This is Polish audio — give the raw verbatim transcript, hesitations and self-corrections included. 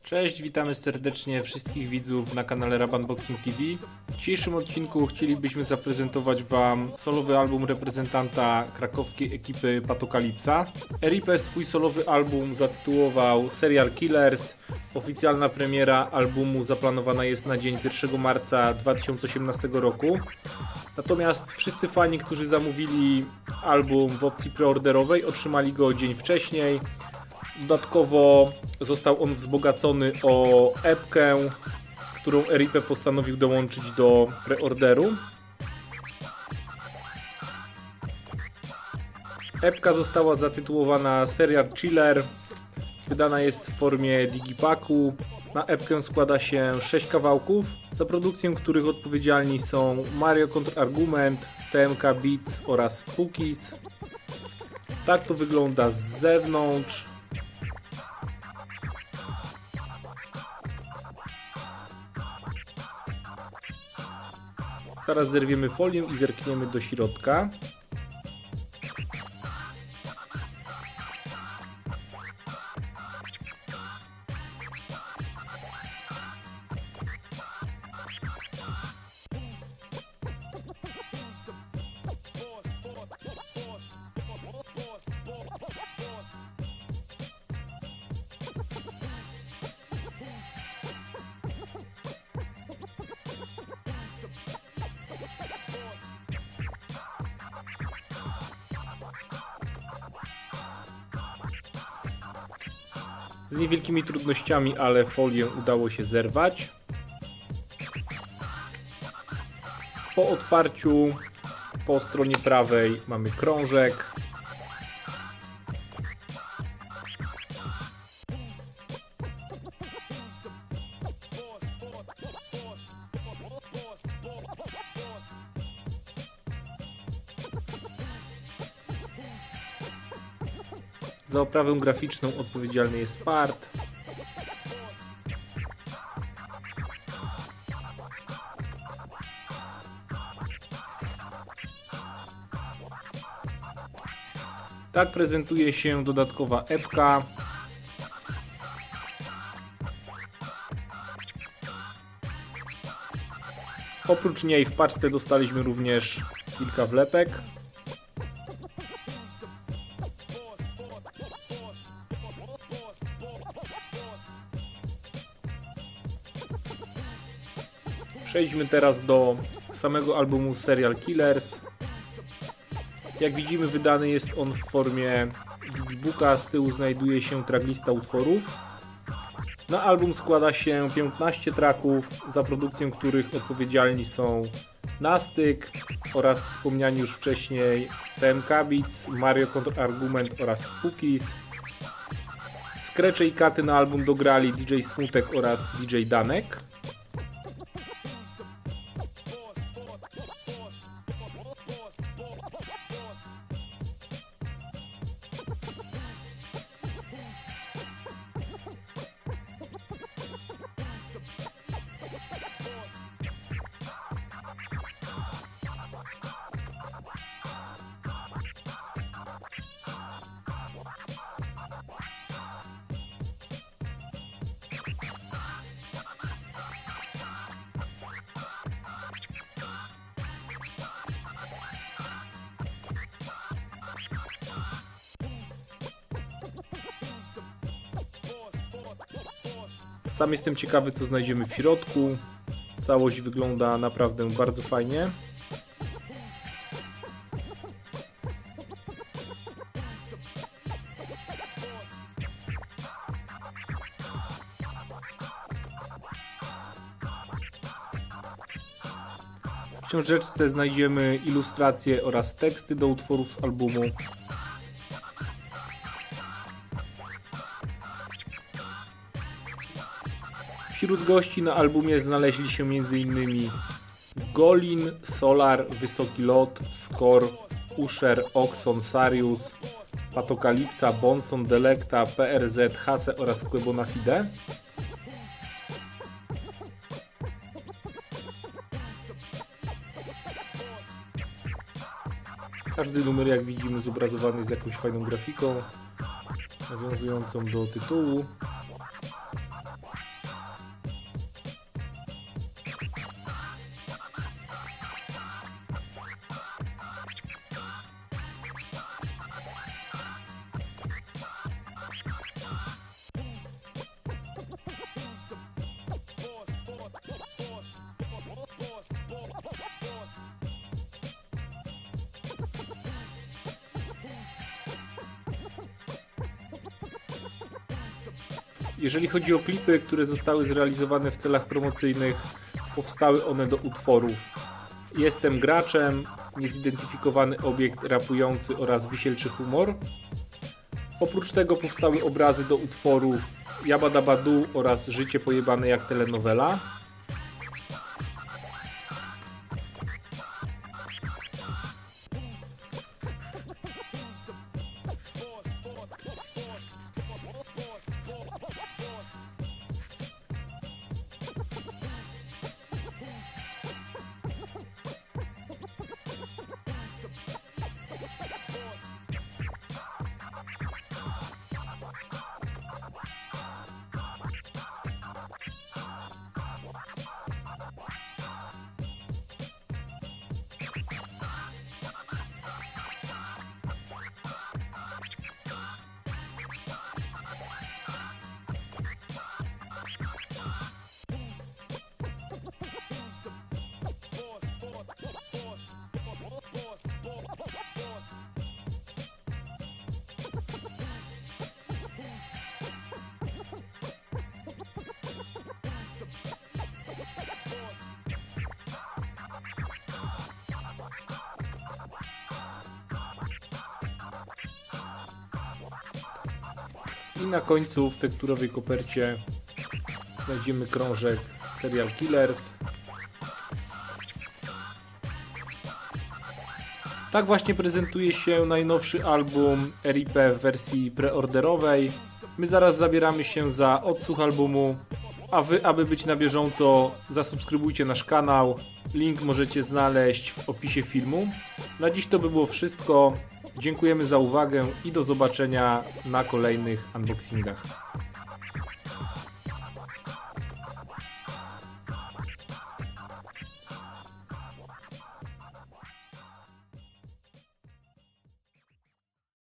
Cześć, witamy serdecznie wszystkich widzów na kanale Rap Unboxing T V. W dzisiejszym odcinku chcielibyśmy zaprezentować Wam solowy album reprezentanta krakowskiej ekipy Patokalipsa. Eripe swój solowy album zatytułował Serial Killers. Oficjalna premiera albumu zaplanowana jest na dzień pierwszego marca dwa tysiące osiemnastego roku. Natomiast wszyscy fani, którzy zamówili album w opcji preorderowej, otrzymali go dzień wcześniej. Dodatkowo został on wzbogacony o epkę, którą Eripe postanowił dołączyć do preorderu. Epka została zatytułowana Serial Killer. Wydana jest w formie digipacku. Na epkę składa się sześć kawałków, za produkcję których odpowiedzialni są Mario Kontrargument, T M K Beats oraz Pukis. Tak to wygląda z zewnątrz. Zaraz zerwiemy folię i zerkniemy do środka. Z niewielkimi trudnościami, ale folię udało się zerwać. Po otwarciu po stronie prawej mamy krążek. Za oprawę graficzną odpowiedzialny jest Part. Tak prezentuje się dodatkowa epka. Oprócz niej w paczce dostaliśmy również kilka wlepek. Przejdźmy teraz do samego albumu Serial Killers. Jak widzimy, wydany jest on w formie digibooka, z tyłu znajduje się tracklista utworów. Na album składa się piętnaście tracków, za produkcję których odpowiedzialni są Nastyk oraz wspomniani już wcześniej T M K Beats, Mario Kontrargument oraz Pukis. Skrecze i katy na album dograli D J Smutek oraz D J Danek. Sam jestem ciekawy, co znajdziemy w środku. Całość wygląda naprawdę bardzo fajnie. W książeczce znajdziemy ilustracje oraz teksty do utworów z albumu. Wśród gości na albumie znaleźli się między innymi Golin, Solar, Wysoki Lot, Skor, Usher, Oxon, Sarius, Patokalipsa, Bonson, Delecta, P R Z, Hase oraz Quebona Fide. Każdy numer, jak widzimy, zobrazowany jest jakąś fajną grafiką nawiązującą do tytułu. Jeżeli chodzi o klipy, które zostały zrealizowane w celach promocyjnych, powstały one do utworów Jestem graczem, Niezidentyfikowany obiekt rapujący oraz Wisielczy humor. Oprócz tego powstały obrazy do utworów Jabadabadu oraz Życie pojebane jak telenowela. I na końcu w tekturowej kopercie znajdziemy krążek Serial Killers. Tak właśnie prezentuje się najnowszy album R I P w wersji preorderowej. My zaraz zabieramy się za odsłuch albumu, a wy, aby być na bieżąco, zasubskrybujcie nasz kanał. Link możecie znaleźć w opisie filmu. Na dziś to by było wszystko. Dziękujemy za uwagę i do zobaczenia na kolejnych unboxingach.